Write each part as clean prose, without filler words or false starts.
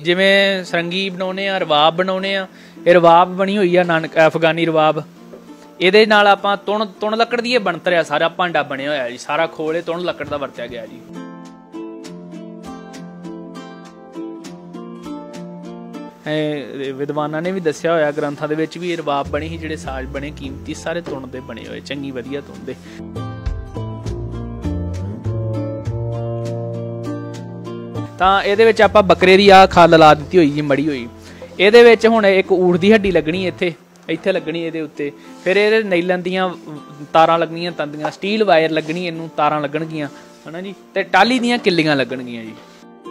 जिवें सरंगी बनाउने आ, रवाब बनाउने आ। ये रवाब बनी हुई है नानक अफगानी रवाब। ਇਹਦੇ ਨਾਲ ਆਪਾਂ ਤੁਣ ਲੱਕੜ ਦੀ ਇਹ ਬਣਤਰ ਆ, ਸਾਰਾ ਭਾਂਡਾ ਬਣਿਆ ਹੋਇਆ ਜੀ, ਸਾਰਾ ਖੋਲ ਇਹ ਤੁਣ ਲੱਕੜ ਦਾ ਵਰਤਿਆ ਗਿਆ ਜੀ। ਵਿਦਵਾਨਾਂ ਨੇ ਵੀ ਦੱਸਿਆ ਹੋਇਆ ਗ੍ਰੰਥਾਂ ਦੇ ਵਿੱਚ ਵੀ ਇਹ ਰਵਾਬ ਬਣੇ ਸੀ, ਜਿਹੜੇ ਸਾਜ਼ ਬਣੇ ਕੀਮਤੀ ਸਾਰੇ ਤੁਣ ਦੇ ਬਣੇ ਹੋਏ, ਚੰਗੀ ਵਧੀਆ ਤੁਣ ਦੇ। ਤਾਂ ਇਹਦੇ ਵਿੱਚ ਆਪਾਂ ਬੱਕਰੇ ਦੀ ਆਹ ਖੱਲ ਲਾ ਦਿੱਤੀ ਹੋਈ ਜੀ, ਮੜੀ ਹੋਈ। ਇਹਦੇ ਵਿੱਚ ਹੁਣ ਇੱਕ ਊਠ ਦੀ ਹੱਡੀ ਲੱਗਣੀ ਇੱਥੇ ਲੱਗਣੀ ਇਹਦੇ ਉੱਤੇ, ਫਿਰ ਇਹਦੇ ਨਾਈਲਨ ਦੀਆਂ ਤਾਰਾਂ ਲੱਗਣੀਆਂ, ਤੰਦੀਆਂ ਸਟੀਲ ਵਾਇਰ ਲੱਗਣੀ, ਇਹਨੂੰ ਤਾਰਾਂ ਲੱਗਣਗੀਆਂ ਹੈ ਨਾ ਜੀ, ਤੇ ਟਾਹਲੀ ਦੀਆਂ ਕਿੱਲੀਆਂ ਲੱਗਣਗੀਆਂ ਜੀ।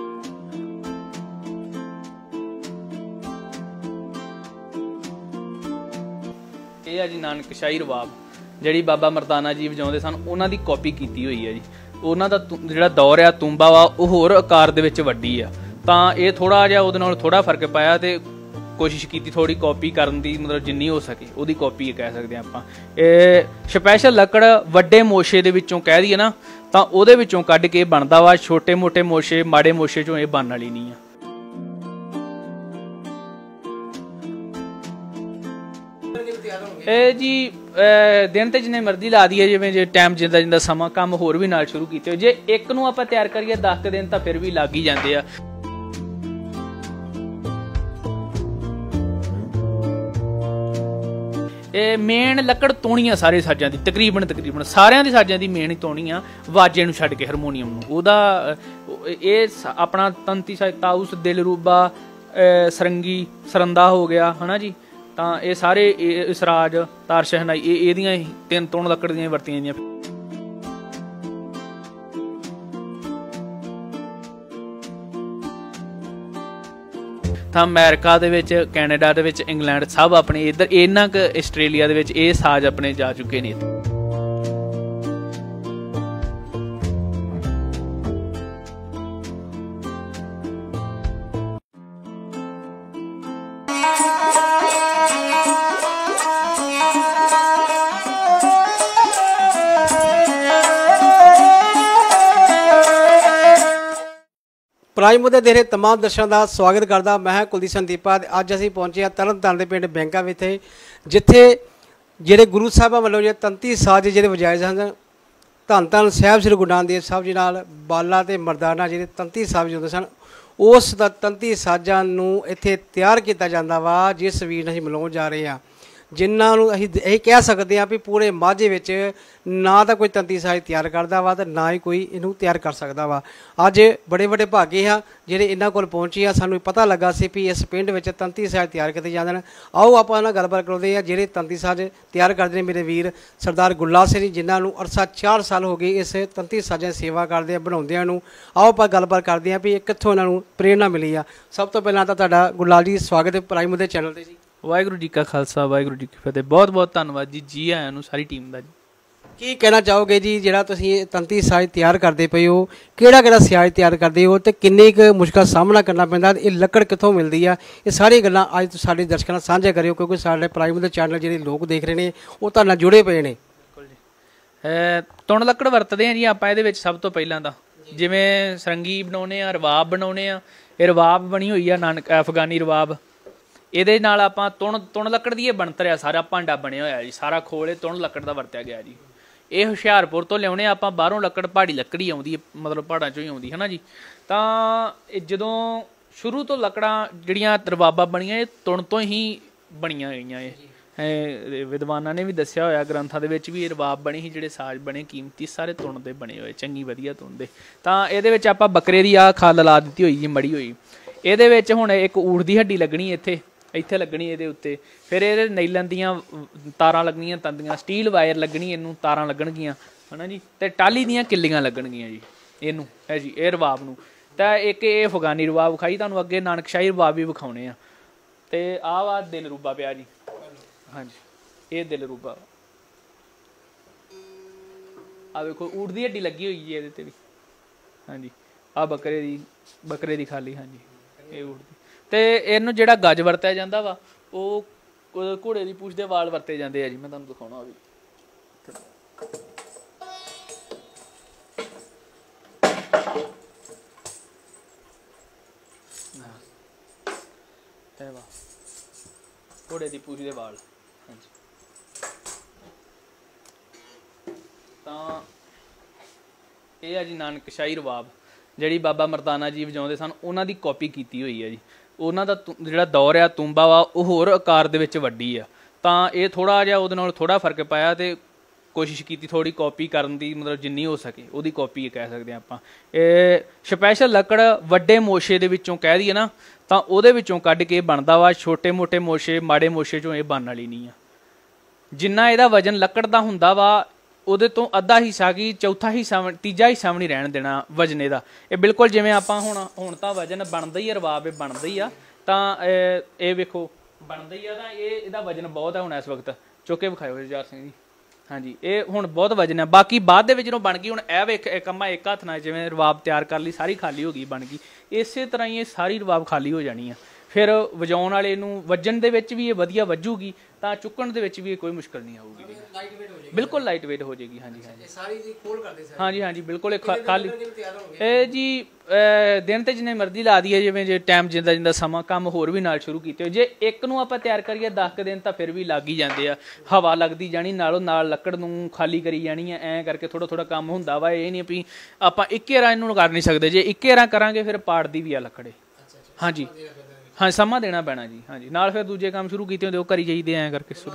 ਇਹ ਆ ਜੀ ਨਾਨਕਸ਼ਾਹੀ ਰਵਾਬ, ਜਿਹੜੀ ਬਾਬਾ ਮਰਦਾਨਾ ਜੀ ਵਜਾਉਂਦੇ ਸਨ, ਉਹਨਾਂ ਦੀ ਕਾਪੀ ਕੀਤੀ ਹੋਈ ਹੈ ਜੀ। ਉਹਨਾਂ ਦਾ ਜਿਹੜਾ ਦੌਰ ਆ ਤੂੰਬਾ ਵਾ ਉਹ ਹੋਰ ਆਕਾਰ ਦੇ ਵਿੱਚ ਵੱਡੀ ਆ, ਤਾਂ ਇਹ ਥੋੜਾ ਜਿਹਾ ਉਹਦੇ ਨਾਲ ਥੋੜਾ ਫਰਕ ਪਾਇਆ ਤੇ ਕੋਸ਼ਿਸ਼ ਕੀਤੀ ਥੋੜੀ ਕਾਪੀ ਕਰਨ ਦੀ, ਮਤਲਬ ਜਿੰਨੀ ਹੋ ਸਕੇ ਉਹਦੀ ਕਾਪੀ ਕਹਿ ਸਕਦੇ ਹਾਂ ਆਪਾਂ। ਇਹ ਸਪੈਸ਼ਲ ਲੱਕੜ ਵੱਡੇ ਮੋਸ਼ੇ ਦੇ ਵਿੱਚੋਂ ਕਹਿ ਦਈਏ ਨਾ, ਤਾਂ ਉਹਦੇ ਵਿੱਚੋਂ ਕੱਢ ਕੇ ਬਣਦਾ ਵਾ। ਛੋਟੇ ਮੋਟੇ ਮੋਸ਼ੇ ਮਾੜੇ ਮੋਸ਼ੇ ਚੋਂ ਇਹ ਬਣਨ ਵਾਲੀ ਨਹੀਂ ਆ। ਇਹ ਜੀ ਦਿਨ ਤੇ ਜਿੰਨੇ ਮਰਜ਼ੀ ਲਾ ਦਈਏ, ਜਿਵੇਂ ਜੇ ਟਾਈਮ ਜਿੰਦਾ ਸਮਾਂ, ਕੰਮ ਹੋਰ ਵੀ ਨਾਲ ਸ਼ੁਰੂ ਕੀਤੇ। ਜੇ ਇੱਕ ਨੂੰ ਆਪਾਂ ਤਿਆਰ ਕਰੀਏ 10 ਦਿਨ ਤਾਂ ਫਿਰ ਵੀ ਲੱਗ ਹੀ ਜਾਂਦੇ ਆ। ਇਹ ਮੇਨ ਲੱਕੜ ਤੋਣੀ ਆ ਸਾਰੇ ਸਾਜ਼ਾਂ ਦੀ, ਤਕਰੀਬਨ ਸਾਰਿਆਂ ਦੇ ਸਾਜ਼ਾਂ ਦੀ ਮੇਨ ਹੀ ਤੋਣੀ ਆ, ਵਾਜੇ ਨੂੰ ਛੱਡ ਕੇ ਹਾਰਮੋਨੀਅਮ ਨੂੰ। ਉਹਦਾ ਇਹ ਆਪਣਾ ਤੰਤੀ ਸਾਜ਼, ਤਾਊਸ, ਦਿਲਰੂਬਾ, ਸਰੰਗੀ, ਸਰੰਦਾ ਹੋ ਗਿਆ ਹੈ ਨਾ ਜੀ, ਤਾਂ ਇਹ ਸਾਰੇ ਇਸਰਾਜ, ਤਾਰ ਸ਼ਹਿਨਾਈ, ਇਹਦੀਆਂ ਹੀ 3 ਤੋਣ ਲੱਕੜ ਦੀਆਂ ਵਰਤੀਆਂ ਜਾਂਦੀਆਂ। ਤਾਂ ਅਮਰੀਕਾ ਦੇ ਵਿੱਚ, ਕੈਨੇਡਾ ਦੇ ਵਿੱਚ, ਇੰਗਲੈਂਡ ਸਭ ਆਪਣੇ ਇੱਧਰ, ਇਹਨਾਂ ਕੁ ਆਸਟ੍ਰੇਲੀਆ ਦੇ ਵਿੱਚ ਇਹ ਸਾਜ਼ ਆਪਣੇ ਜਾ ਚੁੱਕੇ ਨੇ। ਪ੍ਰਾਈਮ ਮੁੱਦੇ ਦੇ ਤਮਾਮ ਦਰਸ਼ਕਾਂ ਦਾ ਸਵਾਗਤ ਕਰਦਾ ਮੈਂ ਕੁਲਦੀਪ ਸੰਦੀਪਾ। ਅੱਜ ਅਸੀਂ ਪਹੁੰਚੇ ਹਾਂ ਤਰਨਤਾਰਨ ਦੇ ਪਿੰਡ ਬੈਂਕਾ ਵਿਖੇ, ਜਿੱਥੇ ਜਿਹੜੇ ਗੁਰੂ ਸਾਹਿਬਾਂ ਵੱਲੋਂ ਜਿਹੜੇ ਤੰਤੀ ਸਾਜ਼ ਜਿਹੜੇ ਵਜਾਏ ਹਨ, ਧੰਨ ਧੰਨ ਸਾਹਿਬ ਸ੍ਰੀ ਗੁਰੂ ਨਾਨਕ ਦੇਵ ਸਾਹਿਬ ਜੀ ਨਾਲ ਬਾਲਾ ਤੇ ਮਰਦਾਨਾ ਜਿਹੜੇ ਤੰਤੀ ਸਾਜ਼ ਵਜਾਉਂਦੇ ਸਨ, ਉਸ ਦਾ ਤੰਤੀ ਸਾਜ਼ਾਂ ਨੂੰ ਇੱਥੇ ਤਿਆਰ ਕੀਤਾ ਜਾਂਦਾ ਵਾ, ਜਿਸ ਵੀਰ ਨੂੰ ਅਸੀਂ ਮਿਲਾਉਣ ਜਾ ਰਹੇ ਹਾਂ, ਜਿਨ੍ਹਾਂ ਨੂੰ ਅਸੀਂ ਇਹ ਕਹਿ ਸਕਦੇ ਹਾਂ ਵੀ ਪੂਰੇ ਮਾਝੇ ਵਿੱਚ ਨਾ ਤਾਂ ਕੋਈ ਤੰਤੀ ਸਾਜ਼ ਤਿਆਰ ਕਰਦਾ ਵਾ ਤੇ ਨਾ ਹੀ ਕੋਈ ਇਹਨੂੰ ਤਿਆਰ ਕਰ ਸਕਦਾ ਵਾ। ਅੱਜ ਬੜੇ ਵੱਡੇ ਭਾਗੇ ਆ ਜਿਹੜੇ ਇਹਨਾਂ ਕੋਲ ਪਹੁੰਚੇ ਆ। ਸਾਨੂੰ ਪਤਾ ਲੱਗਾ ਸੀ ਵੀ ਇਸ ਪਿੰਡ ਵਿੱਚ ਤੰਤੀ ਸਾਜ਼ ਤਿਆਰ ਕੀਤੇ ਜਾਂਦੇ ਨੇ। ਆਓ ਆਪਾਂ ਇਹਨਾਂ ਗੱਲਬਾਤ ਕਰਾਉਂਦੇ ਆ ਜਿਹੜੇ ਤੰਤੀ ਸਾਜ਼ ਤਿਆਰ ਕਰਦੇ ਨੇ ਮੇਰੇ ਵੀਰ ਸਰਦਾਰ ਗੁਰਲਾਲ ਸਿੰਘ ਜੀ, ਜਿਨ੍ਹਾਂ ਨੂੰ ਅਰਸਾ 4 ਸਾਲ ਹੋ ਗਏ ਇਸ ਤੰਤੀ ਸਾਜ਼ਾਂ ਦੀ ਸੇਵਾ ਕਰਦੇ ਆ, ਬਣਾਉਂਦਿਆਂ ਨੂੰ। ਆਓ ਆਪਾਂ ਗੱਲਬਾਤ ਕਰਦੇ ਹਾਂ ਵੀ ਕਿੱਥੋਂ ਇਹਨਾਂ ਨੂੰ ਪ੍ਰੇਰਨਾ ਮਿਲੀ ਆ। ਸਭ ਤੋਂ ਪਹਿਲਾਂ ਤਾਂ ਤੁਹਾਡਾ ਗੁਰਲਾਲ ਜੀ ਸਵਾਗਤ ਹੈ ਪ੍ਰਾਈਮ ਮੁੱਦੇ ਚੈਨਲ 'ਤੇ ਜੀ। ਵਾਹਿਗੁਰੂ ਜੀ ਕਾ ਖਾਲਸਾ, ਵਾਹਿਗੁਰੂ ਜੀ ਕੀ ਫਤਿਹ। ਬਹੁਤ ਬਹੁਤ ਧੰਨਵਾਦ ਜੀ ਆਇਆਂ ਨੂੰ ਸਾਰੀ ਟੀਮ ਦਾ ਜੀ। ਕੀ ਕਹਿਣਾ ਚਾਹੋਗੇ ਜੀ, ਜਿਹੜਾ ਤੁਸੀਂ ਇਹ ਤੰਤੀ ਸਾਜ਼ ਤਿਆਰ ਕਰਦੇ ਪਏ ਹੋ, ਕਿਹੜਾ ਸਾਜ਼ ਤਿਆਰ ਕਰਦੇ ਹੋ ਤੇ ਕਿੰਨੀ ਕੁ ਮੁਸ਼ਕਲ ਸਾਹਮਣਾ ਕਰਨਾ ਪੈਂਦਾ, ਇਹ ਲੱਕੜ ਕਿੱਥੋਂ ਮਿਲਦੀ ਆ, ਇਹ ਸਾਰੀਆਂ ਗੱਲਾਂ ਅੱਜ ਸਾਡੇ ਦਰਸ਼ਕਾਂ ਨਾਲ ਸਾਂਝਾ ਕਰਿਓ, ਕਿਉਂਕਿ ਸਾਡੇ ਪ੍ਰਾਈਮ ਦੇ ਚੈਨਲ ਜਿਹੜੇ ਲੋਕ ਦੇਖ ਰਹੇ ਨੇ ਉਹ ਤੁਹਾਡੇ ਨਾਲ ਜੁੜੇ ਪਏ ਨੇ। ਬਿਲਕੁਲ ਜੀ। ਤੁਣ ਲੱਕੜ ਵਰਤਦੇ ਹਾਂ ਜੀ ਆਪਾਂ ਇਹਦੇ ਵਿੱਚ। ਸਭ ਤੋਂ ਪਹਿਲਾਂ ਤਾਂ ਜਿਵੇਂ ਸਰੰਗੀ ਬਣਾਉਂਦੇ ਆ, ਰਵਾਬ ਬਣਾਉਂਦੇ ਆ। ਇਹ ਰਵਾਬ ਬਣੀ ਹੋਈ ਆ ਨਾਨਕ ਅਫਗਾਨੀ ਰਵਾਬ। ਇਹਦੇ ਨਾਲ ਆਪਾਂ ਤੁਣ ਲੱਕੜ ਦੀ ਇਹ ਬਣਤਰ ਆ, ਸਾਰਾ ਭਾਂਡਾ ਬਣਿਆ ਹੋਇਆ ਜੀ, ਸਾਰਾ ਖੋਲ ਇਹ ਤੁਣ ਲੱਕੜ ਦਾ ਵਰਤਿਆ ਗਿਆ ਜੀ। ਇਹ ਹੁਸ਼ਿਆਰਪੁਰ ਤੋਂ ਲਿਆਉਣੇ ਆਪਾਂ, ਬਾਹਰੋਂ ਲੱਕੜ ਪਹਾੜੀ ਲੱਕੜੀ ਆਉਂਦੀ ਹੈ, ਮਤਲਬ ਪਹਾੜਾਂ 'ਚੋਂ ਹੀ ਆਉਂਦੀ ਹੈ ਨਾ ਜੀ। ਤਾਂ ਇਹ ਜਦੋਂ ਸ਼ੁਰੂ ਤੋਂ ਲੱਕੜਾਂ ਜਿਹੜੀਆਂ ਰਵਾਬਾਂ ਬਣੀਆਂ, ਇਹ ਤੁਣ ਤੋਂ ਹੀ ਬਣੀਆਂ ਗਈਆਂ। ਇਹ ਵਿਦਵਾਨਾਂ ਨੇ ਵੀ ਦੱਸਿਆ ਹੋਇਆ ਗ੍ਰੰਥਾਂ ਦੇ ਵਿੱਚ ਵੀ, ਇਹ ਰਵਾਬ ਬਣੇ ਸੀ, ਜਿਹੜੇ ਸਾਜ਼ ਬਣੇ ਕੀਮਤੀ ਸਾਰੇ ਤੁਣ ਦੇ ਬਣੇ ਹੋਏ, ਚੰਗੀ ਵਧੀਆ ਤੁਣ ਦੇ। ਤਾਂ ਇਹਦੇ ਵਿੱਚ ਆਪਾਂ ਬੱਕਰੇ ਦੀ ਆਹ ਖੱਲ ਲਾ ਦਿੱਤੀ ਹੋਈ ਜੀ, ਮੜੀ ਹੋਈ। ਇਹਦੇ ਵਿੱਚ ਹੁਣ ਇੱਕ ਊਠ ਦੀ ਹੱਡੀ ਲੱਗਣੀ ਇੱਥੇ ਲੱਗਣੀ ਇਹਦੇ ਉੱਤੇ, ਫਿਰ ਇਹਦੇ ਨਾਈਲਨ ਦੀਆਂ ਤਾਰਾਂ ਲੱਗਣੀਆਂ, ਤੰਦੀਆਂ ਸਟੀਲ ਵਾਇਰ ਲੱਗਣੀ, ਇਹਨੂੰ ਤਾਰਾਂ ਲੱਗਣਗੀਆਂ ਹੈ ਨਾ ਜੀ, ਤੇ ਟਾਹਲੀ ਦੀਆਂ ਕਿੱਲੀਆਂ ਲੱਗਣਗੀਆਂ ਜੀ ਇਹਨੂੰ, ਹੈ ਜੀ ਇਹ ਰਵਾਬ ਨੂੰ। ਤਾਂ ਇੱਕ ਇਹ ਅਫਗਾਨੀ ਰਵਾਬ ਵਿਖਾਈ ਤੁਹਾਨੂੰ, ਅੱਗੇ ਨਾਨਕਸ਼ਾਹੀ ਰਵਾਬ ਵੀ ਵਿਖਾਉਣੇ ਆ। ਤੇ ਆਹ ਵਾ ਦਿਲਰੂਬਾ ਪਿਆ ਜੀ, ਹਾਂਜੀ ਇਹ ਦਿਲਰੂਬਾ। ਆਹ ਵੇਖੋ ਊਠ ਦੀ ਹੱਡੀ ਲੱਗੀ ਹੋਈ ਜੀ ਇਹਦੇ ਤੇ ਵੀ, ਹਾਂਜੀ ਆਹ ਬੱਕਰੇ ਦੀ ਖਾਲੀ, ਹਾਂਜੀ ਇਹ ਊਠ ਦੀ। ਤੇ ਇਹਨੂੰ ਜਿਹੜਾ ਗੱਜ ਵਰਤਿਆ ਜਾਂਦਾ ਵਾ, ਉਹ ਘੋੜੇ ਦੀ ਪੂਛ ਦੇ ਵਾਲ ਵਰਤੇ ਜਾਂਦੇ ਆ ਜੀ। ਮੈਂ ਤੁਹਾਨੂੰ ਦਿਖਾਉਣਾ ਉਹ ਵੀ। ਇਹ ਵਾ ਘੋੜੇ ਦੀ ਪੂਛ ਦੇ ਵਾਲ। ਹਾਂਜੀ ਤਾਂ ਇਹ ਆ ਜੀ ਨਾਨਕਸ਼ਾਹੀ ਰਵਾਬ, ਜਿਹੜੀ ਬਾਬਾ ਮਰਦਾਨਾ ਜੀ ਵਜਾਉਂਦੇ ਸਨ ਉਹਨਾਂ ਦੀ ਕਾਪੀ ਕੀਤੀ ਹੋਈ ਹੈ ਜੀ। ਉਹਨਾਂ ਦਾ ਜਿਹੜਾ ਦੌਰ ਆ ਤੂੰਬਾ ਵਾ ਉਹ ਹੋਰ ਆਕਾਰ ਦੇ ਵਿੱਚ ਵੱਡੀ ਆ, ਤਾਂ ਇਹ ਥੋੜ੍ਹਾ ਜਿਹਾ ਉਹਦੇ ਨਾਲ ਥੋੜ੍ਹਾ ਫਰਕ ਪਾਇਆ ਅਤੇ ਕੋਸ਼ਿਸ਼ ਕੀਤੀ ਥੋੜ੍ਹੀ ਕਾਪੀ ਕਰਨ ਦੀ, ਮਤਲਬ ਜਿੰਨੀ ਹੋ ਸਕੇ ਉਹਦੀ ਕਾਪੀ ਕਹਿ ਸਕਦੇ ਹਾਂ ਆਪਾਂ। ਇਹ ਸਪੈਸ਼ਲ ਲੱਕੜ ਵੱਡੇ ਮੋਸ਼ੇ ਦੇ ਵਿੱਚੋਂ ਕਹਿ ਦਈਏ ਨਾ ਤਾਂ ਉਹਦੇ ਵਿੱਚੋਂ ਕੱਢ ਕੇ ਬਣਦਾ ਵਾ। ਛੋਟੇ ਮੋਟੇ ਮੋਸ਼ੇ ਮਾੜੇ ਮੋਸ਼ੇ 'ਚੋਂ ਇਹ ਬਣਨ ਵਾਲੀ ਨਹੀਂ ਆ। ਜਿੰਨਾ ਇਹਦਾ ਵਜ਼ਨ ਲੱਕੜ ਦਾ ਹੁੰਦਾ ਵਾ ਉਹਦੇ ਤੋਂ ਅੱਧਾ ਹਿੱਸਾ ਕੀ ਚੌਥਾ ਹਿੱਸਾ ਤੀਜਾ ਹਿੱਸਾ ਵੀ ਨਹੀਂ ਰਹਿਣ ਦੇਣਾ ਵਜਨ ਇਹਦਾ। ਇਹ ਬਿਲਕੁਲ ਜਿਵੇਂ ਆਪਾਂ ਹੁਣ ਤਾਂ ਵਜਨ ਬਣਦਾ ਹੀ ਆ, ਰਵਾਬ ਇਹ ਬਣਦਾ ਹੀ ਆ, ਤਾਂ ਇਹ ਵੇਖੋ ਬਣਦਾ ਹੀ ਆ, ਤਾਂ ਇਹਦਾ ਵਜਨ ਬਹੁਤ ਹੈ ਹੁਣ ਇਸ ਵਕਤ। ਚੁੱਕ ਕੇ ਵਿਖਾਇਓ ਜੁਝਾਰ ਸਿੰਘ ਜੀ। ਹਾਂਜੀ ਇਹ ਹੁਣ ਬਹੁਤ ਵਜਨ ਹੈ। ਬਾਕੀ ਬਾਅਦ ਦੇ ਵਿੱਚ ਜਦੋਂ ਬਣ ਗਈ ਹੁਣ ਇਹ ਵੇਖ ਕੰਮਾਂ ਇੱਕ ਹੱਥ ਨਾਲ ਜਿਵੇਂ ਰਵਾਬ ਤਿਆਰ ਕਰ ਲਈ ਸਾਰੀ ਖਾਲੀ ਹੋ ਗਈ ਬਣ ਗਈ, ਇਸੇ ਤਰ੍ਹਾਂ ਹੀ ਇਹ ਸਾਰੀ ਰਵਾਬ ਖਾਲੀ ਹੋ ਜਾਣੀ ਆ। ਫਿਰ ਵਜਾਉਣ ਵਾਲੇ ਨੂੰ ਵੱਜਣ ਦੇ ਵਿੱਚ ਵੀ ਇਹ ਵਧੀਆ ਵੱਜੂਗੀ, ਤਾਂ ਚੁੱਕਣ ਦੇ ਵਿੱਚ ਵੀ ਕੋਈ ਮੁਸ਼ਕਲ ਨਹੀਂ ਆਊਗੀ। ਬਿਲਕੁਲ ਲਾਈਟ ਵੇਟ ਹੋ ਜਾਏਗੀ। ਹਾਂਜੀ ਹਾਂਜੀ ਸਾਰੀ ਜੀ ਖੋਲ ਕਰਦੇ ਸਰ। ਹਾਂਜੀ ਹਾਂਜੀ ਬਿਲਕੁਲ ਖਾਲੀ ਇਹ ਜੀ ਦਿਨ ਤੇ ਜਿੰਨੇ ਮਰਜ਼ੀ ਲਾ ਦਈਏ, ਜਿਵੇਂ ਜੇ ਟਾਈਮ ਜਿੰਦਾ ਜਿੰਦਾ ਸਮਾਂ ਕੰਮ ਹੋਰ ਵੀ ਨਾਲ ਸ਼ੁਰੂ ਕੀਤੇ ਹੋ। ਜੇ ਇੱਕ ਨੂੰ ਆਪਾਂ ਤਿਆਰ ਕਰੀਏ 10 ਕੁ ਦਿਨ ਤਾਂ ਫਿਰ ਵੀ ਲੱਗ ਹੀ ਜਾਂਦੇ ਆ। ਹਵਾ ਲੱਗਦੀ ਜਾਣੀ ਨਾਲੋਂ ਨਾਲ ਲੱਕੜ ਨੂੰ ਖਾਲੀ ਕਰੀ ਜਾਣੀ ਆ, ਐਂ ਕਰਕੇ ਥੋੜ੍ਹਾ ਥੋੜ੍ਹਾ ਕੰਮ ਹੁੰਦਾ ਵਾ। ਇਹ ਨਹੀਂ ਵੀ ਆਪਾਂ ਇੱਕੇ ਰਾਂ ਇਹਨੂੰ ਕਰ ਨਹੀਂ ਸਕਦੇ, ਜੇ ਇੱਕੇ ਰਾਂ ਕਰਾਂਗੇ ਫਿਰ ਪਾੜਦੀ ਵੀ ਆ ਲੱਕੜੇ। ਹਾਂਜੀ ਹਾਂ ਸਮਾਂ ਦੇਣਾ ਪੈਣਾ ਜੀ। ਹਾਂਜੀ ਨਾਲ ਫਿਰ ਦੂਜੇ ਕੰਮ ਸ਼ੁਰੂ ਕੀਤੇ ਹੁੰਦੇ ਉਹ ਕਰੀ ਜਾਈਦੇ ਐਂ ਕਰਕੇ ਸ਼ੁਰੂ।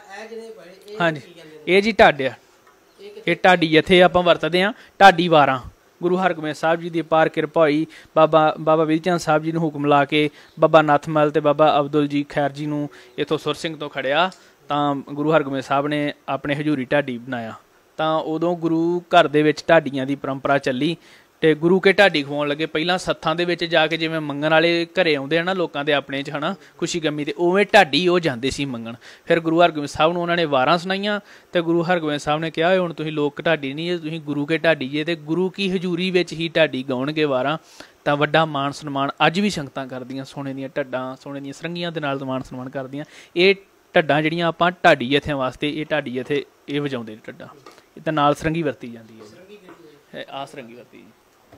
ਹਾਂਜੀ ਇਹ ਜੀ ਢੱਡ ਆ, ਇਹ ਢਾਡੀ ਜਿੱਥੇ ਆਪਾਂ ਵਰਤਦੇ ਹਾਂ ਢਾਡੀ ਵਾਰਾਂ। ਗੁਰੂ ਹਰਗੋਬਿੰਦ ਸਾਹਿਬ ਜੀ ਦੀ ਅਪਾਰ ਕਿਰਪਾ ਹੋਈ, ਬਾਬਾ ਵੀਰ ਚੰਦ ਸਾਹਿਬ ਜੀ ਨੂੰ ਹੁਕਮ ਲਾ ਕੇ ਬਾਬਾ ਨੱਥਮਲ ਅਤੇ ਬਾਬਾ ਅਬਦੁਲ ਜੀ ਖੈਰ ਜੀ ਨੂੰ ਇੱਥੋਂ ਸੁਰ ਸਿੰਘ ਤੋਂ ਖੜਿਆ, ਤਾਂ ਗੁਰੂ ਹਰਗੋਬਿੰਦ ਸਾਹਿਬ ਨੇ ਆਪਣੇ ਹਜ਼ੂਰੀ ਢਾਡੀ ਬਣਾਇਆ। ਤਾਂ ਉਦੋਂ ਗੁਰੂ ਘਰ ਦੇ ਵਿੱਚ ਢਾਡੀਆਂ ਦੀ ਪਰੰਪਰਾ ਚੱਲੀ ਅਤੇ ਗੁਰੂ ਕੇ ਢਾਡੀ ਖਵਾਉਣ ਲੱਗੇ। ਪਹਿਲਾਂ ਸੱਥਾਂ ਦੇ ਵਿੱਚ ਜਾ ਕੇ ਜਿਵੇਂ ਮੰਗਣ ਵਾਲੇ ਘਰੇ ਆਉਂਦੇ ਆ ਨਾ ਲੋਕਾਂ ਦੇ ਆਪਣੇ 'ਚ ਹੈ ਨਾ ਖੁਸ਼ੀ ਗਮੀ, ਅਤੇ ਉਵੇਂ ਢਾਡੀ ਉਹ ਜਾਂਦੇ ਸੀ ਮੰਗਣ। ਫਿਰ ਗੁਰੂ ਹਰਗੋਬਿੰਦ ਸਾਹਿਬ ਨੂੰ ਉਹਨਾਂ ਨੇ ਵਾਰਾਂ ਸੁਣਾਈਆਂ ਅਤੇ ਗੁਰੂ ਹਰਗੋਬਿੰਦ ਸਾਹਿਬ ਨੇ ਕਿਹਾ ਹੁਣ ਤੁਸੀਂ ਲੋਕ ਢਾਡੀ ਨਹੀਂ ਜੇ, ਤੁਸੀਂ ਗੁਰੂ ਕੇ ਢਾਡੀ ਜੇ, ਅਤੇ ਗੁਰੂ ਕੀ ਹਜ਼ੂਰੀ ਵਿੱਚ ਹੀ ਢਾਡੀ ਗਾਉਣਗੇ ਵਾਰਾਂ। ਤਾਂ ਵੱਡਾ ਮਾਣ ਸਨਮਾਨ ਅੱਜ ਵੀ ਸੰਗਤਾਂ ਕਰਦੀਆਂ, ਸੋਨੇ ਦੀਆਂ ਢੱਡਾਂ ਸੋਨੇ ਦੀਆਂ ਸਰੰਗੀਆਂ ਦੇ ਨਾਲ ਮਾਣ ਸਨਮਾਨ ਕਰਦੀਆਂ। ਇਹ ਢੱਡਾਂ ਜਿਹੜੀਆਂ ਆਪਾਂ ਢਾਡੀ ਜਥਿਆਂ ਵਾਸਤੇ ਇਹ ਢਾਡੀ ਜਥੇ ਇਹ ਵਜਾਉਂਦੇ ਨੇ ਢੱਡਾਂ, ਇਹ ਤਾਂ ਨਾਲ ਸਰੰਗੀ ਵਰਤੀ ਜਾਂਦੀ ਹੈ। ਆਹ ਸਰੰਗੀ ਵਰਤੀ ਜੀ।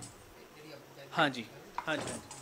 ਹਾਂਜੀ ਹਾਂਜੀ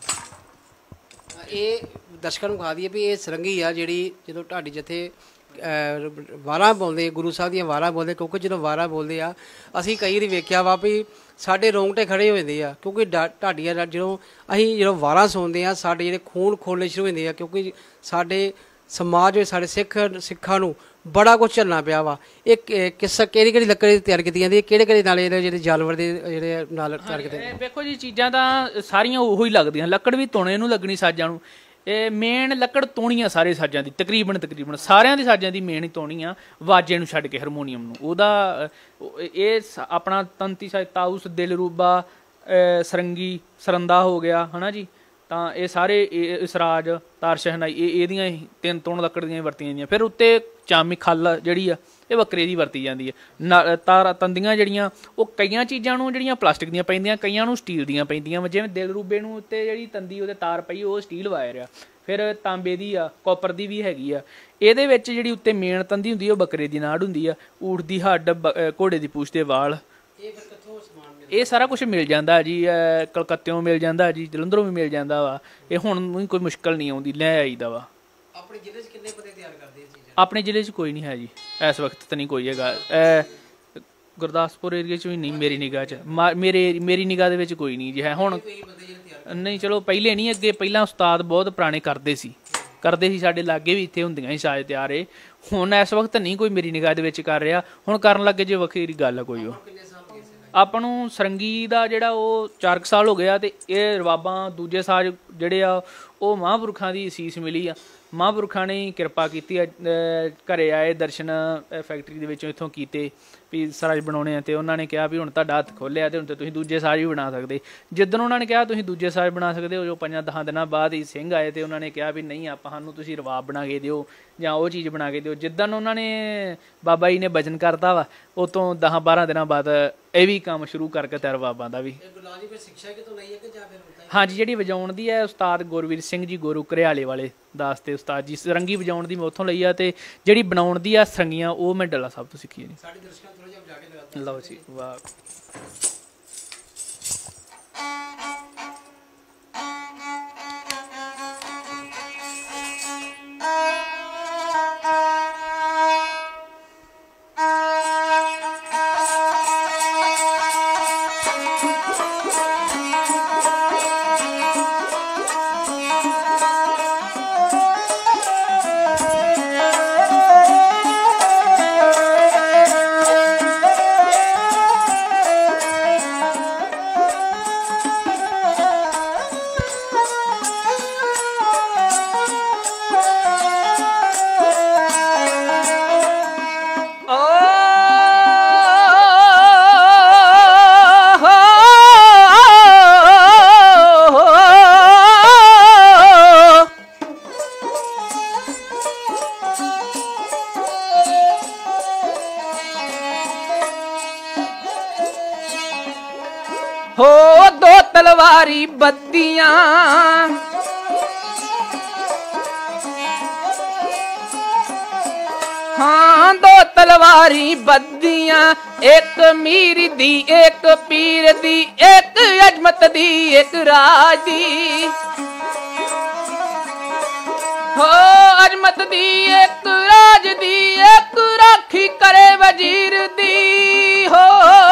ਹਾਂਜੀ ਇਹ ਦਰਸ਼ਕਾਂ ਨੂੰ ਖਾ ਦਈਏ ਵੀ ਇਹ ਸਰੰਗੀ ਆ ਜਿਹੜੀ ਜਦੋਂ ਢਾਡੀ ਜਥੇ ਵਾਰਾਂ ਬੋਲਦੇ ਗੁਰੂ ਸਾਹਿਬ ਦੀਆਂ ਵਾਰਾਂ ਬੋਲਦੇ, ਕਿਉਂਕਿ ਜਦੋਂ ਵਾਰਾਂ ਬੋਲਦੇ ਆ ਅਸੀਂ ਕਈ ਵਾਰੀ ਵੇਖਿਆ ਵਾ ਵੀ ਸਾਡੇ ਰੋਂਗਟੇ ਖੜੇ ਹੋ ਜਾਂਦੇ ਆ, ਕਿਉਂਕਿ ਢਾਡੀਆਂ ਜਦੋਂ ਵਾਰਾਂ ਸੁਣਦੇ ਆ ਸਾਡੇ ਜਿਹੜੇ ਖੂਨ ਖੋਲ੍ਹਣੇ ਸ਼ੁਰੂ ਹੁੰਦੇ ਆ, ਕਿਉਂਕਿ ਸਾਡੇ ਸਮਾਜ ਵਿੱਚ ਸਾਡੇ ਸਿੱਖਾਂ ਨੂੰ ਬੜਾ ਕੁਛ ਝੱਲਣਾ ਪਿਆ ਵਾ। ਇਹ ਕਿਹੜੀ ਲੱਕੜ ਦੀ ਤਿਆਰ ਕੀਤੀ ਜਾਂਦੀ ਹੈ, ਕਿਹੜੇ ਨਾਲ ਇਹਦੇ ਜਿਹੜੇ ਜਾਨਵਰ ਦੇ ਜਿਹੜੇ ਨਾਲ ਤਿਆਰ ਕੀਤੇ? ਵੇਖੋ ਜੀ ਚੀਜ਼ਾਂ ਤਾਂ ਸਾਰੀਆਂ ਉਹੀ ਲੱਗਦੀਆਂ, ਲੱਕੜ ਵੀ ਤੋਣੇ ਨੂੰ ਲੱਗਣੀ ਸਾਜ਼ਾਂ ਨੂੰ। ਇਹ ਮੇਨ ਲੱਕੜ ਤੋਣੀਆਂ ਸਾਰੇ ਸਾਜ਼ਾਂ ਦੀ ਤਕਰੀਬਨ ਸਾਰਿਆਂ ਦੀ ਸਾਜ਼ਾਂ ਦੀ ਮੇਨ ਹੀ ਤੋਣੀ ਆ, ਵਾਜੇ ਨੂੰ ਛੱਡ ਕੇ ਹਾਰਮੋਨੀਅਮ ਨੂੰ। ਉਹਦਾ ਇਹ ਆਪਣਾ ਤੰਤੀ ਸਾਜ਼ ਤਾਊਸ ਦਿਲਰੂਬਾ ਸਰੰਗੀ ਸਰੰਦਾ ਹੋ ਗਿਆ ਹੈ ਨਾ ਜੀ, ਤਾਂ ਇਹ ਸਾਰੇ ਇਸਰਾਜ ਤਾਰ ਸ਼ਹਿਨਾਈ ਇਹਦੀਆਂ ਹੀ 3 ਤੋਣ ਲੱਕੜ ਦੀਆਂ ਵਰਤੀਆਂ ਜਾਂਦੀਆਂ। ਫਿਰ ਉੱਤੇ ਚਾਮੀ ਖੱਲ ਜਿਹੜੀ ਆ ਇਹ ਵੱਖਰੇ ਦੀ ਵਰਤੀ ਜਾਂਦੀ ਹੈ। ਤੰਦੀਆਂ ਜਿਹੜੀਆਂ ਉਹ ਕਈਆਂ ਚੀਜ਼ਾਂ ਨੂੰ ਜਿਹੜੀਆਂ ਪਲਾਸਟਿਕ ਦੀਆਂ ਪੈਂਦੀਆਂ, ਕਈਆਂ ਨੂੰ ਸਟੀਲ ਦੀਆਂ ਪੈਂਦੀਆਂ। ਜਿਵੇਂ ਦਿਲਰੂਬੇ ਨੂੰ ਉੱਤੇ ਜਿਹੜੀ ਤੰਦੀ ਉਹਦੇ ਤਾਰ ਪਈ ਉਹ ਸਟੀਲ ਵਾਇਰ ਆ, ਫਿਰ ਤਾਂਬੇ ਦੀ ਆ, ਕਾਪਰ ਦੀ ਵੀ ਹੈਗੀ ਆ। ਇਹਦੇ ਵਿੱਚ ਜਿਹੜੀ ਉੱਤੇ ਮੇਨ ਤੰਦੀ ਹੁੰਦੀ ਉਹ ਬੱਕਰੇ ਦੀ ਨਾੜ ਹੁੰਦੀ ਆ, ਊਠ ਦੀ ਹੱਡ, ਘੋੜੇ ਦੀ ਪੂਛ ਦੇ ਵਾਲ, ਇਹ ਸਾਰਾ ਕੁਛ ਮਿਲ ਜਾਂਦਾ ਜੀ। ਕਲਕੱਤਿਓਂ ਮਿਲ ਜਾਂਦਾ ਜੀ, ਜਲੰਧਰੋਂ ਵੀ ਮਿਲ ਜਾਂਦਾ ਵਾ। ਇਹ ਹੁਣ ਕੋਈ ਮੁਸ਼ਕਲ ਨਹੀਂ ਆਉਂਦੀ, ਲੈ ਆਈਦਾ ਵਾ। ਆਪਣੇ ਜ਼ਿਲ੍ਹੇ 'ਚ ਕਿੰਨੇ ਬੰਦੇ ਤਿਆਰ ਕਰਦੇ ਇਹ ਚੀਜ਼ਾਂ? ਆਪਣੇ ਜ਼ਿਲ੍ਹੇ 'ਚ ਕੋਈ ਨਹੀਂ ਹੈ ਜੀ ਇਸ ਵਕਤ ਤਾਂ ਨਹੀਂ ਕੋਈ ਹੈਗਾ। ਗੁਰਦਾਸਪੁਰ ਏਰੀਏ 'ਚ ਵੀ ਨਹੀਂ ਮੇਰੀ ਨਿਗਾਹ 'ਚ, ਮੇਰੀ ਨਿਗਾਹ ਦੇ ਵਿੱਚ ਕੋਈ ਨਹੀਂ ਜੀ ਹੈ ਹੁਣ। ਨਹੀਂ ਚਲੋ ਪਹਿਲੇ ਨਹੀਂ, ਅੱਗੇ ਪਹਿਲਾਂ ਉਸਤਾਦ ਬਹੁਤ ਪੁਰਾਣੇ ਕਰਦੇ ਸੀ ਸਾਡੇ ਲਾਗੇ ਵੀ ਇੱਥੇ ਹੁੰਦੀਆਂ ਸੀ ਸਾਜ਼ ਤਿਆਰ। ਇਹ ਹੁਣ ਇਸ ਵਕਤ ਨਹੀਂ ਕੋਈ ਮੇਰੀ ਨਿਗਾਹ ਦੇ ਵਿੱਚ ਕਰ ਰਿਹਾ, ਹੁਣ ਕਰਨ ਲੱਗੇ ਜੇ ਵੱਖਰੀ ਗੱਲ ਆ ਕੋਈ। ਉਹ ਆਪਾਂ ਨੂੰ ਸਰੰਗੀ ਦਾ ਜਿਹੜਾ ਉਹ 4 ਸਾਲ ਹੋ ਗਿਆ, ਅਤੇ ਇਹ ਰਵਾਬਾਂ ਦੂਜੇ ਸਾਜ਼ ਜਿਹੜੇ ਆ ਉਹ ਮਹਾਂਪੁਰਖਾਂ ਦੀ ਅਸੀਸ ਮਿਲੀ ਆ। ਮਹਾਂਪੁਰਖਾਂ ਨੇ ਕਿਰਪਾ ਕੀਤੀ ਆ, ਘਰੇ ਆਏ ਦਰਸ਼ਨ ਫੈਕਟਰੀ ਦੇ ਵਿੱਚੋਂ ਇੱਥੋਂ ਕੀਤੇ ਵੀ ਸਾਜ਼ ਬਣਾਉਣੇ ਆ, ਅਤੇ ਉਹਨਾਂ ਨੇ ਕਿਹਾ ਵੀ ਹੁਣ ਤੁਹਾਡਾ ਹੱਥ ਖੋਲ੍ਹਿਆ ਅਤੇ ਹੁਣ ਤਾਂ ਤੁਸੀਂ ਦੂਜੇ ਸਾਜ਼ ਵੀ ਬਣਾ ਸਕਦੇ। ਜਿੱਦਣ ਉਹਨਾਂ ਨੇ ਕਿਹਾ ਤੁਸੀਂ ਦੂਜੇ ਸਾਜ਼ ਬਣਾ ਸਕਦੇ ਹੋ, ਜੋ 5-10 ਦਿਨਾਂ ਬਾਅਦ ਹੀ ਸਿੰਘ ਆਏ ਅਤੇ ਉਹਨਾਂ ਨੇ ਕਿਹਾ ਵੀ ਨਹੀਂ ਸਾਨੂੰ ਤੁਸੀਂ ਰਵਾਬ ਬਣਾ ਕੇ ਦਿਓ ਜਾਂ ਉਹ ਚੀਜ਼ ਬਣਾ ਕੇ ਦਿਓ। ਜਿੱਦਣ ਉਹਨਾਂ ਨੇ ਬਾਬਾ ਜੀ ਨੇ ਬਚਨ ਕਰਤਾ ਵਾ, ਉਹ ਤੋਂ 10-12 ਦਿਨਾਂ ਬਾਅਦ ਇਹ ਵੀ ਕੰਮ ਸ਼ੁਰੂ ਕਰਕੇ ਤੇ ਰਵਾਬਾਂ ਦਾ ਵੀ। ਹਾਂਜੀ ਜਿਹੜੀ ਵਜਾਉਣ ਦੀ ਹੈ ਉਸਤਾਦ ਗੁਰਵੀਰ ਸਿੰਘ ਜੀ ਗੋਰੂ ਘਰਿਆਲੇ ਵਾਲੇ ਦਾਸ ਤੇ ਉਸਤਾਦ ਜੀ। ਸਰੰਗੀ ਵਜਾਉਣ ਦੀ ਮੈਂ ਉੱਥੋਂ ਲਈ ਆ, ਅਤੇ ਜਿਹੜੀ ਬਣਾਉਣ ਦੀ ਆ ਸਰੰਗੀਆਂ ਉਹ ਮੈਂ ਡੱਲਾ ਸਾਹਿਬ ਤੋਂ ਸਿੱਖੀ ਹੈ ਜੀ। ਲਓ ਜੀ ਵਾਹ। हाँ दो तलवारी बद्दियां, एक मीर दी एक पीर दी, एक अजमत दी एक राज दी। हो अजमत दी एक राज दी, एक राखी करे वजीर दी। हो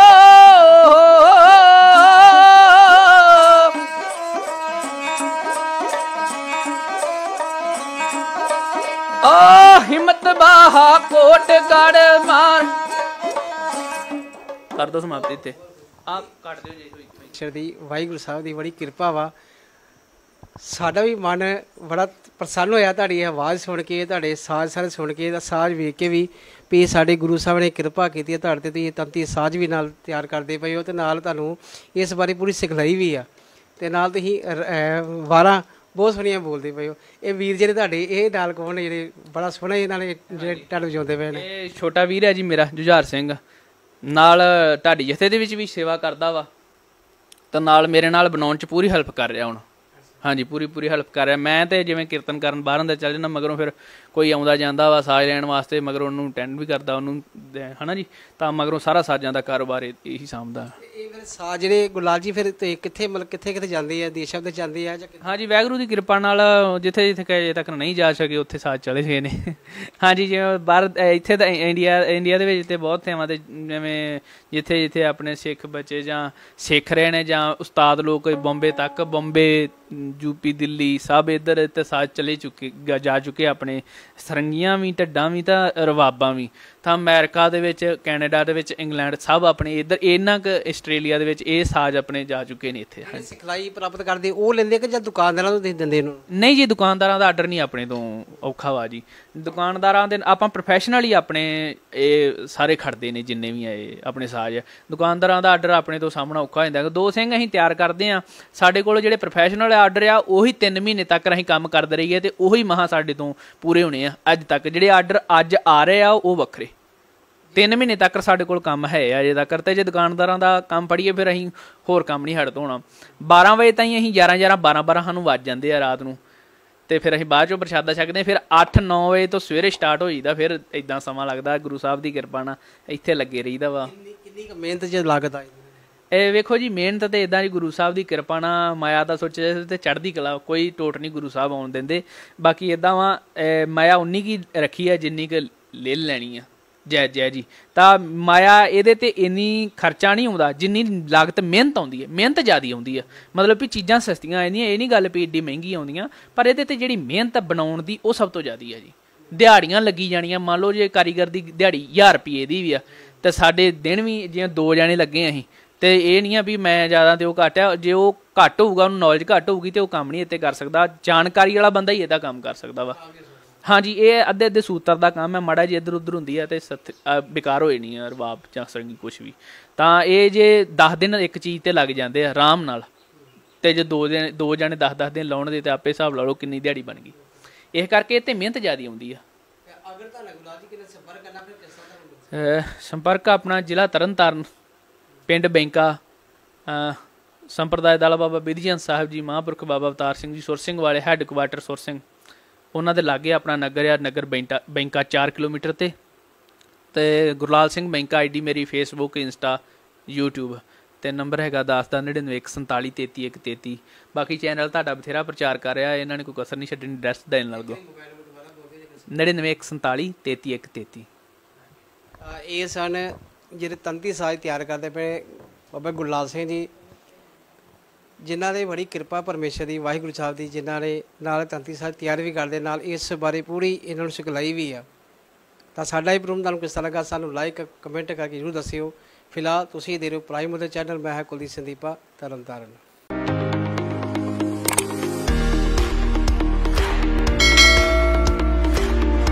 हिम्मत बाहा कोट गढ़ मार कर दो समाप्ति ते आप काट दियो जी। ईश्वर दी वाहिगुरू साहब दी बड़ी किरपा वा, साडा भी मन बड़ा प्रसन्न होया तुहाडी आवाज़ सुन के, तुहाडे साज सारे सुन के, साज वेख के भी साडे गुरु साहब ने किरपा की तुहाडे ते, तुसीं तंती साज भी नाल तैयार करदे पए हो, ते नाल तुहानूं इस बारे पूरी सिखलाई भी आ, ते नाल तुसीं वारां बहुत सोहणियां बोलदे पए हो। ये वीर ਜਿਹੜੇ ਤੁਹਾਡੇ ਇਹ ਨਾਲ ਕੌਣ ਨੇ ਜਿਹੜੇ ਬੜਾ ਸੋਹਣਾ ਇਹਨਾਂ ਨੇ ਜਿਹੜੇ ਢਾਡ ਵਜਾਉਂਦੇ ਪਏ ਨੇ? ਇਹ ਛੋਟਾ ਵੀਰ ਹੈ ਜੀ ਮੇਰਾ ਜੁਝਾਰ ਸਿੰਘ, ਨਾਲ ਢਾਡੀ ਜਥੇ ਦੇ ਵਿੱਚ ਵੀ ਸੇਵਾ ਕਰਦਾ ਵਾ, ਤਾਂ ਨਾਲ ਮੇਰੇ ਨਾਲ ਬਣਾਉਣ 'ਚ ਪੂਰੀ ਹੈਲਪ ਕਰ ਰਿਹਾ ਹੁਣ। ਹਾਂਜੀ ਪੂਰੀ ਹੈਲਪ ਕਰ ਰਿਹਾ। ਮੈਂ ਤੇ ਜਿਵੇਂ ਕੀਰਤਨ ਕਰਨ ਬਾਹਰ ਅੰਦਰ ਚੱਲ ਜਾਂਦਾ, ਮਗਰੋਂ ਫਿਰ ਕੋਈ ਆਉਂਦਾ ਜਾਂਦਾ ਵਾ ਸਾਜ ਲੈਣ ਵਾਸਤੇ, ਮਗਰੋਂ ਉਹਨੂੰ ਅਟੈਂਡ ਵੀ ਕਰਦਾ ਉਹਨੂੰ, ਹੈ ਨਾ ਜੀ। ਤਾਂ ਮਗਰੋਂ ਸਾਰਾ ਸਾਜ਼ਾਂ ਦਾ ਕਾਰੋਬਾਰ ਇਹੀ ਸਾਂਭਦਾ। ਇਹ ਫਿਰ ਸਾਜ ਜਿਹੜੇ ਗੁਲਾਲ ਜੀ ਫਿਰ ਤੇ ਕਿੱਥੇ ਮਤਲਬ ਕਿੱਥੇ ਜਾਂਦੇ ਆ, ਦੇਸ਼ਾਂ ਤੇ ਜਾਂਦੇ ਆ ਜਾਂ? ਹਾਂਜੀ ਵਾਹਿਗੁਰੂ ਦੀ ਕਿਰਪਾ ਨਾਲ ਜਿੱਥੇ ਅਜੇ ਤੱਕ ਨਹੀਂ ਜਾ ਸਕੇ ਉੱਥੇ ਸਾਜ ਚਲੇ ਗਏ ਨੇ। ਹਾਂਜੀ ਜਿਵੇਂ ਬਾਹਰ ਇੱਥੇ ਤਾਂ ਇੰਡੀਆ ਦੇ ਵਿੱਚ ਤਾਂ ਬਹੁਤ ਥਾਵਾਂ 'ਤੇ, ਜਿਵੇਂ ਜਿੱਥੇ ਆਪਣੇ ਸਿੱਖ ਬੱਚੇ ਜਾਂ ਸਿੱਖ ਰਹੇ ਨੇ ਜਾਂ ਉਸਤਾਦ ਲੋਕ ਬੰਬੇ ਤੱਕ, ਬੰਬੇ ਯੂਪੀ ਦਿੱਲੀ ਸਭ ਇੱਧਰ ਤੇ ਸਾਜ ਚਲੇ ਜਾ ਚੁੱਕੇ ਆਪਣੇ। ਸਰੰਗੀਆਂ ਵੀ ਢੱਡਾਂ ਵੀ ਤਾਂ ਰਵਾਬਾਂ ਵੀ ਤਾਂ ਅਮਰੀਕਾ ਦੇ ਵਿੱਚ, ਕੈਨੇਡਾ ਦੇ ਵਿੱਚ, ਇੰਗਲੈਂਡ ਸਭ ਆਪਣੇ ਇੱਧਰ, ਇੰਨਾ ਕੁ ਆਸਟ੍ਰੇਲੀਆ ਦੇ ਵਿੱਚ ਇਹ ਸਾਜ ਆਪਣੇ ਜਾ ਚੁੱਕੇ ਨੇ ਇੱਥੇ। ਸਿਖਲਾਈ ਪ੍ਰਾਪਤ ਕਰਦੇ ਉਹ ਲੈਂਦੇ ਕਿ ਜਾਂ ਦੁਕਾਨਦਾਰਾਂ ਨੂੰ ਦੇ ਦਿੰਦੇ ਇਹਨੂੰ? ਨਹੀਂ ਜੀ ਦੁਕਾਨਦਾਰਾਂ ਦਾ ਆਰਡਰ ਨਹੀਂ ਆਪਣੇ ਤੋਂ ਔਖਾ ਵਾ ਜੀ। ਦੁਕਾਨਦਾਰਾਂ ਦੇ ਆਪਾਂ ਪ੍ਰੋਫੈਸ਼ਨਲੀ ਆਪਣੇ ਇਹ ਸਾਰੇ ਖੜਦੇ ਨੇ ਜਿੰਨੇ ਵੀ ਆ ਇਹ ਆਪਣੇ ਸਾਜ। ਦੁਕਾਨਦਾਰਾਂ ਦਾ ਆਰਡਰ ਆਪਣੇ ਤੋਂ ਸਾਹਮਣਾ ਔਖਾ ਹੋ ਜਾਂਦਾ। ਦੋ ਸਿੰਘ ਅਸੀਂ ਤਿਆਰ ਕਰਦੇ ਹਾਂ, ਸਾਡੇ ਕੋਲ ਜਿਹੜੇ ਪ੍ਰੋਫੈਸ਼ਨਲ ਆਰਡਰ ਆ ਉਹੀ 3 ਮਹੀਨੇ ਤੱਕ ਅਸੀਂ ਕੰਮ ਕਰਦੇ ਰਹੀਏ ਤੇ ਉਹੀ ਮਹਾਂ ਸਾਡੇ ਤੋਂ ਪੂਰੇ ਹੋਣੇ ਆ। ਅੱਜ ਤੱਕ ਜਿਹੜੇ ਆਰਡਰ ਅੱਜ ਆ ਰਹੇ ਆ ਉਹ ਵੱਖਰੇ, 3 ਮਹੀਨੇ ਤੱਕ ਸਾਡੇ ਕੋਲ ਕੰਮ ਹੈ ਅਜੇ ਤੱਕ। ਤੇ ਜੇ ਦੁਕਾਨਦਾਰਾਂ ਦਾ ਕੰਮ ਫੜੀਏ ਫਿਰ ਅਸੀਂ ਹੋਰ ਕੰਮ ਨਹੀਂ ਹੱਟ ਹੋਣਾ। 12 ਵਜੇ ਤਾਈਂ ਅਸੀਂ 11 12 ਸਾਨੂੰ ਵੱਜ ਜਾਂਦੇ ਆ ਰਾਤ ਨੂੰ, ਤੇ ਫਿਰ ਅਸੀਂ ਬਾਅਦ ਚੋਂ ਪ੍ਰਸ਼ਾਦਾ ਛਕਦੇ ਹਾਂ। ਫਿਰ 8-9 ਵਜੇ ਤੋਂ ਸਵੇਰੇ ਸਟਾਰਟ ਹੋ ਜਾਈਦਾ। ਫਿਰ ਇੱਦਾਂ ਸਮਾਂ ਲੱਗਦਾ ਗੁਰੂ ਸਾਹਿਬ ਦੀ ਕਿਰਪਾ ਨਾਲ ਇੱਥੇ ਲੱਗੇ ਰਹੀਦਾ ਵਾ। ਕਿੰਨੀ ਕੁ ਮਿਹਨਤ ਜੇ ਲੱਗਦਾ? ਇਹ ਵੇਖੋ ਜੀ ਮਿਹਨਤ ਤੇ ਇੱਦਾਂ ਜੀ ਗੁਰੂ ਸਾਹਿਬ ਦੀ ਕਿਰਪਾ ਨਾਲ, ਮਾਇਆ ਦਾ ਸੋਚੇ ਤੇ ਚੜ੍ਹਦੀ ਕਲਾ, ਕੋਈ ਟੋਟ ਨਹੀਂ ਗੁਰੂ ਸਾਹਿਬ ਆਉਣ ਦਿੰਦੇ। ਬਾਕੀ ਇੱਦਾਂ ਵਾ ਮਾਇਆ ਉਨੀ ਕੀ ਰੱਖੀ ਆ ਜਿੰਨੀ ਕੁ ਲੈ ਲੈਣੀ ਆ। ਜੈ ਜੀ। ਤਾਂ ਮਾਇਆ ਇਹਦੇ ਤੇ ਇੰਨੀ ਖਰਚਾ ਨਹੀਂ ਆਉਂਦਾ ਜਿੰਨੀ ਲਾਗਤ ਮਿਹਨਤ ਆਉਂਦੀ ਹੈ। ਮਿਹਨਤ ਜ਼ਿਆਦਾ ਆਉਂਦੀ ਆ, ਮਤਲਬ ਵੀ ਚੀਜ਼ਾਂ ਸਸਤੀਆਂ ਆਉਂਦੀਆਂ, ਇਹ ਨਹੀਂ ਗੱਲ ਵੀ ਏਡੀ ਮਹਿੰਗੀ ਆਉਂਦੀਆਂ, ਪਰ ਇਹਦੇ ਤੇ ਜਿਹੜੀ ਮਿਹਨਤ ਬਣਾਉਣ ਦੀ ਉਹ ਸਭ ਤੋਂ ਜ਼ਿਆਦਾ ਆ ਜੀ। ਦਿਹਾੜੀਆਂ ਲੱਗੀ ਜਾਣੀਆਂ, ਮੰਨ ਲਓ ਜੇ ਕਾਰੀਗਰ ਦੀ ਦਿਹਾੜੀ 1000 ਰੁਪਏ ਦੀ ਵੀ ਆ ਤੇ ਸਾਡੇ ਦਿਨ ਵੀ ਜਿਵੇਂ 2 ਜਾਣੇ ਲੱਗੇ ਅਸੀਂ, ਤੇ ਇਹ ਨਹੀਂ ਆ ਵੀ ਮੈਂ ਜ਼ਿਆਦਾ ਤੇ ਉਹ ਘੱਟ ਆ। ਜੇ ਉਹ ਘੱਟ ਹੋਊਗਾ, ਉਹਨੂੰ ਨੌਲੇਜ ਘੱਟ ਹੋਊਗੀ ਤੇ ਉਹ ਕੰਮ ਨਹੀਂ ਇੱਥੇ ਕਰ ਸਕਦਾ। ਜਾਣਕਾਰੀ ਵਾਲਾ ਬੰਦਾ ਹੀ ਇਹਦਾ ਕੰਮ ਕਰ ਸਕਦਾ ਵਾ। ਹਾਂਜੀ ਇਹ ਅੱਧੇ ਸੂਤਰ ਦਾ ਕੰਮ ਹੈ, ਮਾੜਾ ਜੀ ਇੱਧਰ ਉੱਧਰ ਹੁੰਦੀ ਹੈ ਤੇ ਬੇਕਾਰ ਹੋਏ ਨਹੀਂ ਆ ਰਵਾਬ ਜਾਂ ਸਰੰਗੀ ਕੁਛ ਵੀ। ਤਾਂ ਇਹ ਜੇ 10 ਦਿਨ ਇੱਕ ਚੀਜ਼ ਤੇ ਲੱਗ ਜਾਂਦੇ ਆ ਆਰਾਮ ਨਾਲ, ਤੇ ਜੇ 2 ਜਾਣੇ 10 ਦਿਨ ਲਾਉਣ ਦੇ ਤੇ ਆਪੇ ਹਿਸਾਬ ਲਾ ਲਓ ਕਿੰਨੀ ਦਿਹਾੜੀ ਬਣ ਗਈ। ਇਸ ਕਰਕੇ ਇਹ ਤੇ ਮਿਹਨਤ ਜ਼ਿਆਦਾ ਆਉਂਦੀ ਆ। ਸੰਪਰਕ ਆਪਣਾ ਜ਼ਿਲ੍ਹਾ ਤਰਨਤਾਰਨ, ਪਿੰਡ ਬੈਂਕਾ, ਸੰਪਰਦਾਇ ਦਲ ਬਾਬਾ ਬਿਧੀਚੰਦ ਸਾਹਿਬ ਜੀ, ਮਹਾਂਪੁਰਖ ਬਾਬਾ ਅਵਤਾਰ ਸਿੰਘ ਜੀ, ਸੁਰ ਸਿੰਘ ਵਾਲੇ ਹੈੱਡਕੁਆਟਰ ਸੁਰ ਸਿੰਘ, ਉਹਨਾਂ ਦੇ ਲਾਗੇ ਆਪਣਾ ਨਗਰ ਆ। ਨਗਰ ਬੈਂਕਾ 4 ਕਿਲੋਮੀਟਰ ਤੇ ਗੁਰਲਾਲ ਸਿੰਘ ਬੈਂਕਾ ID ਮੇਰੀ ਫੇਸਬੁੱਕ, ਇੰਸਟਾ, YouTube, ਤੇ ਨੰਬਰ ਹੈਗਾ 109914433133। ਬਾਕੀ ਚੈਨਲ ਤੁਹਾਡਾ ਬਥੇਰਾ ਪ੍ਰਚਾਰ ਕਰ ਰਿਹਾ, ਇਹਨਾਂ ਨੇ ਕੋਈ ਕਸਰ ਨਹੀਂ ਛੱਡਣੀ। ਐਡਰੈਸ ਦੇਣ ਲੱਗ ਗੋ 9914433133। ਇਹ ਸਨ ਜਿਹੜੇ ਤੰਤੀ ਸਾਜ ਤਿਆਰ ਕਰਦੇ ਪਏ ਬਾਬਾ ਗੁਰਲਾਲ ਸਿੰਘ ਜੀ, ਜਿਨ੍ਹਾਂ ਦੀ ਬੜੀ ਕਿਰਪਾ ਪਰਮੇਸ਼ਰ ਦੀ, ਵਾਹਿਗੁਰੂ ਸਾਹਿਬ ਦੀ, ਜਿਨ੍ਹਾਂ ਨੇ ਨਾਲ ਤੰਤੀ ਸਾਜ ਤਿਆਰ ਵੀ ਕਰਦੇ, ਨਾਲ ਇਸ ਬਾਰੇ ਪੂਰੀ ਇਹਨਾਂ ਨੂੰ ਸਿਖਲਾਈ ਵੀ ਆ। ਤਾਂ ਸਾਡਾ ਇਹ ਪ੍ਰੋਗਰਾਮ ਤੁਹਾਨੂੰ ਕਿਸ ਤਰ੍ਹਾਂ ਲੱਗਾ ਸਾਨੂੰ ਲਾਈਕ ਕਮੈਂਟ ਕਰਕੇ ਜ਼ਰੂਰ ਦੱਸਿਓ। ਫਿਲਹਾਲ ਤੁਸੀਂ ਦੇ ਰਹੇ ਹੋ ਪ੍ਰਾਈਮ ਉਹਦੇ ਚੈਨਲ। ਮੈਂ ਹਾਂ ਕੁਲਦੀਪ ਸੰਦੀਪਾ, ਤਰਨਤਾਰਨ।